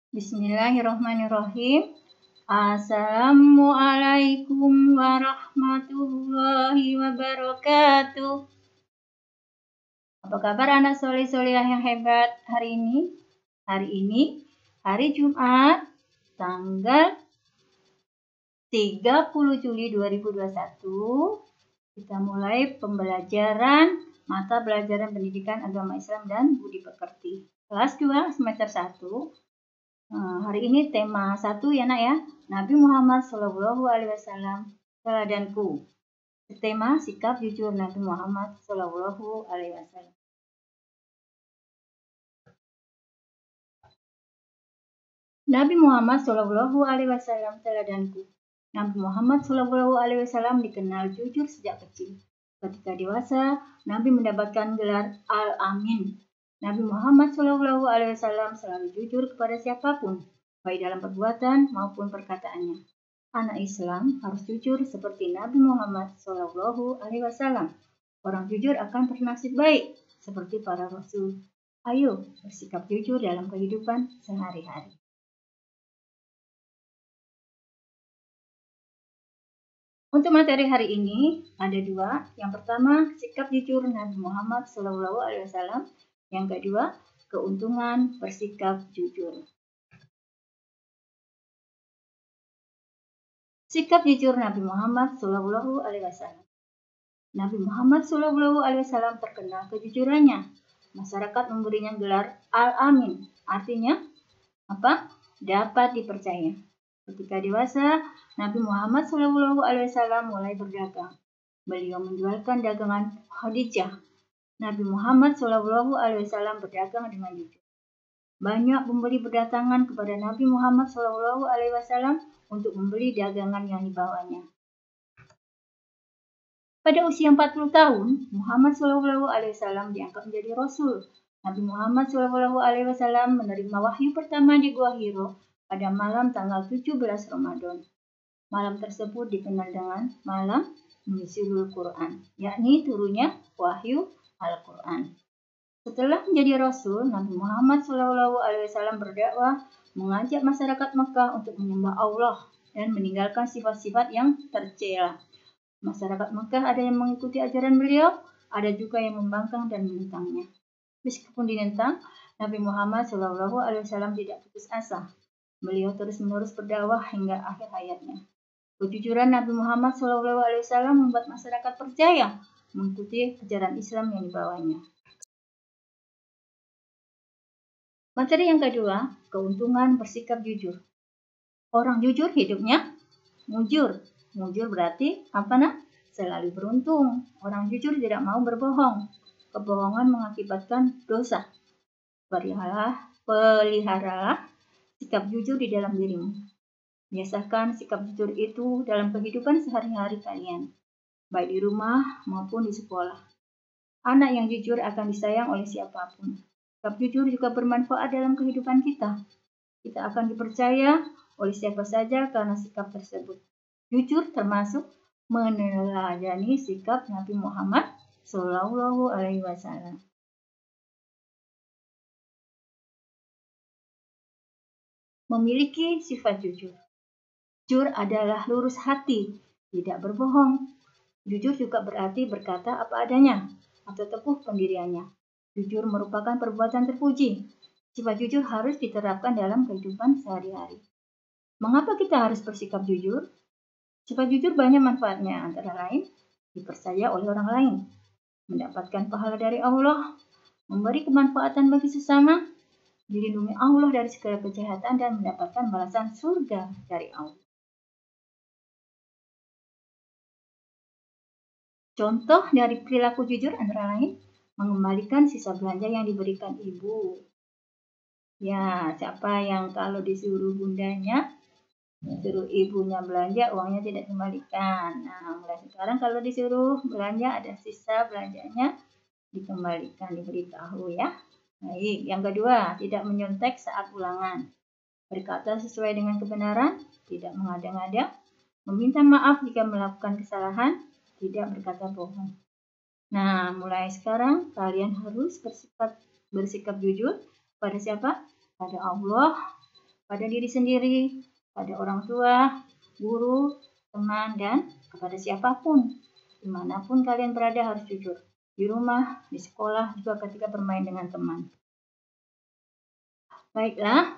Bismillahirrahmanirrahim. Assalamualaikum warahmatullahi wabarakatuh. Apa kabar anak soleh-solehah yang hebat hari ini? Hari Jumat, tanggal 30 Juli 2021, kita mulai pembelajaran mata pelajaran pendidikan agama Islam dan budi pekerti. Kelas 2 semester 1. Hari ini tema 1 ya nak ya. Nabi Muhammad SAW teladanku. Tema sikap jujur Nabi Muhammad SAW. Nabi Muhammad SAW teladanku. Nabi Muhammad SAW dikenal jujur sejak kecil. Ketika dewasa, Nabi mendapatkan gelar Al-Amin. Nabi Muhammad SAW selalu jujur kepada siapapun, baik dalam perbuatan maupun perkataannya. Anak Islam harus jujur seperti Nabi Muhammad SAW. Orang jujur akan bernasib baik, seperti para rasul. Ayo bersikap jujur dalam kehidupan sehari-hari. Untuk materi hari ini ada 2. Yang pertama, sikap jujur Nabi Muhammad SAW. Yang kedua, keuntungan bersikap jujur. Sikap jujur Nabi Muhammad SAW. Nabi Muhammad SAW terkenal kejujurannya. Masyarakat memberinya gelar Al-Amin. Artinya apa? Dapat dipercaya. Ketika dewasa, Nabi Muhammad SAW mulai berdagang. Beliau menjualkan dagangan Khadijah. Nabi Muhammad SAW berdagang dengan jujur. Banyak pembeli berdatangan kepada Nabi Muhammad SAW untuk membeli dagangan yang dibawanya. Pada usia 40 tahun, Muhammad SAW diangkat menjadi Rasul. Nabi Muhammad SAW menerima wahyu pertama di Gua Hiro pada malam tanggal 17 Ramadan. Malam tersebut dikenal dengan malam Nuzulul Quran, yakni turunnya wahyu Al-Quran. Setelah menjadi Rasul, Nabi Muhammad SAW berdakwah mengajak masyarakat Mekah untuk menyembah Allah dan meninggalkan sifat-sifat yang tercela. Masyarakat Mekah ada yang mengikuti ajaran beliau, ada juga yang membangkang dan menentangnya. Meskipun dinentang, Nabi Muhammad SAW tidak putus asa. Beliau terus-menerus berdakwah hingga akhir hayatnya. Kejujuran Nabi Muhammad SAW membuat masyarakat percaya mengikuti ajaran Islam yang dibawanya. Materi yang kedua, keuntungan bersikap jujur. Orang jujur hidupnya mujur. Mujur berarti apa nak? Selalu beruntung. Orang jujur tidak mau berbohong. Kebohongan mengakibatkan dosa. Peliharalah sikap jujur di dalam dirimu. Biasakan sikap jujur itu dalam kehidupan sehari-hari kalian, baik di rumah maupun di sekolah. Anak yang jujur akan disayang oleh siapapun. Sikap jujur juga bermanfaat dalam kehidupan kita. Kita akan dipercaya oleh siapa saja karena sikap tersebut. Jujur termasuk meneladani sikap Nabi Muhammad SAW. Memiliki sifat jujur. Jujur adalah lurus hati, tidak berbohong. Jujur juga berarti berkata apa adanya atau teguh pendiriannya. Jujur merupakan perbuatan terpuji. Sifat jujur harus diterapkan dalam kehidupan sehari-hari. Mengapa kita harus bersikap jujur? Sifat jujur banyak manfaatnya, antara lain dipercaya oleh orang lain, mendapatkan pahala dari Allah, memberi kemanfaatan bagi sesama, dilindungi Allah dari segala kejahatan dan mendapatkan balasan surga dari Allah. Contoh dari perilaku jujur antara lain mengembalikan sisa belanja yang diberikan ibu. Ya, siapa yang kalau disuruh bundanya, suruh ibunya belanja, uangnya tidak dikembalikan. Nah, mulai sekarang kalau disuruh belanja ada sisa belanjanya dikembalikan, diberitahu ya. Baik, yang kedua, tidak menyontek saat ulangan. Berkata sesuai dengan kebenaran, tidak mengada-ngada, meminta maaf jika melakukan kesalahan, tidak berkata bohong. Nah, mulai sekarang kalian harus bersikap jujur pada siapa? Pada Allah, pada diri sendiri, pada orang tua, guru, teman, dan kepada siapapun. Dimanapun kalian berada harus jujur. Di rumah, di sekolah, juga ketika bermain dengan teman. Baiklah,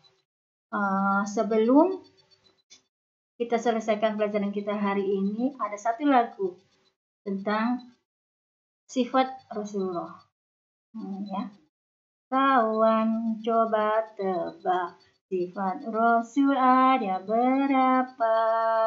sebelum kita selesaikan pelajaran kita hari ini, ada satu lagu tentang sifat Rasulullah. Ya. Kawan, coba tebak sifat Rasul ada berapa?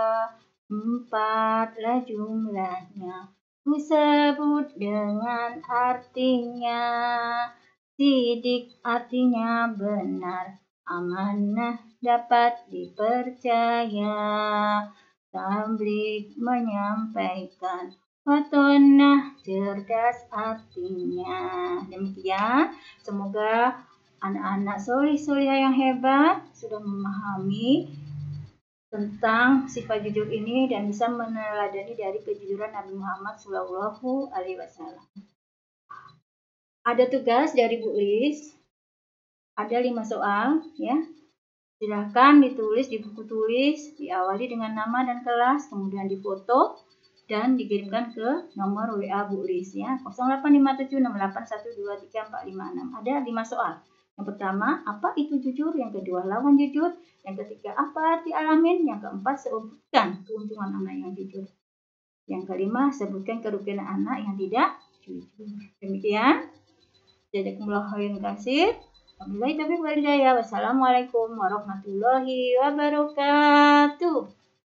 4 jumlahnya. Ku sebut dengan artinya. Sidik artinya benar, amanah dapat dipercaya. Tabligh menyampaikan, fatonah cerdas artinya. Demikian, semoga anak-anak solih-solihah yang hebat sudah memahami tentang sifat jujur ini dan bisa meneladani dari kejujuran Nabi Muhammad SAW. Ada tugas dari Bu Lis, ada 5 soal ya. Silahkan ditulis di buku tulis, diawali dengan nama dan kelas, kemudian difoto dan dikirimkan ke nomor WA Bu Lis ya, 085768123456. Ada 5 soal. Yang pertama, apa itu jujur? Yang kedua, lawan jujur. Yang ketiga, apa arti alamin? Yang keempat, sebutkan keuntungan anak yang jujur. Yang kelima, sebutkan kerugian anak yang tidak jujur. Demikian. Jazakumullah khairan katsir. Wabillahi taufiq wal hidayah. Wassalamualaikum warahmatullahi wabarakatuh.